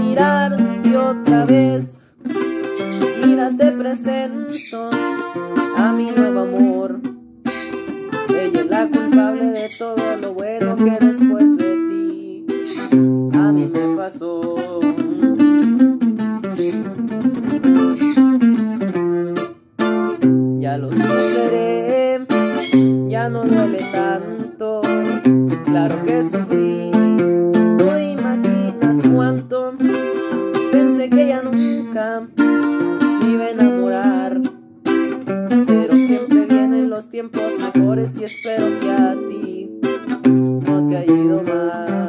mirarte otra vez. Mira, te presento a mi nuevo amor. Ella es la culpable de todo lo bueno que después de ti a mí me pasó. Ya lo superé, ya no duele tanto. Claro que sufrí, no imaginas cuánto. Pensé que ya nunca me iba a enamorar, pero siempre vienen los tiempos mejores y espero que a ti no te haya ido mal.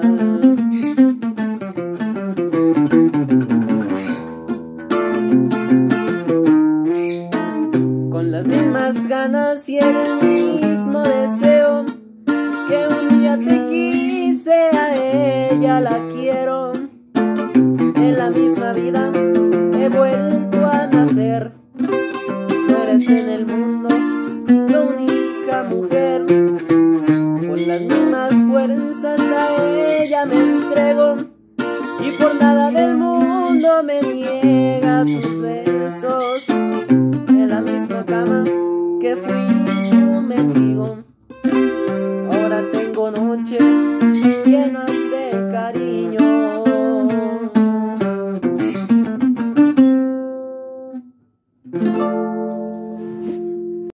Con las mismas ganas y el mismo deseo que un día te quise, a ella la quiero. En la misma vida he vuelto a nacer. No eres en el mundo la única mujer. Con las mismas fuerzas a ella me entrego, y por nada del mundo me niegas sus besos. En la misma cama que fui tu mendigo.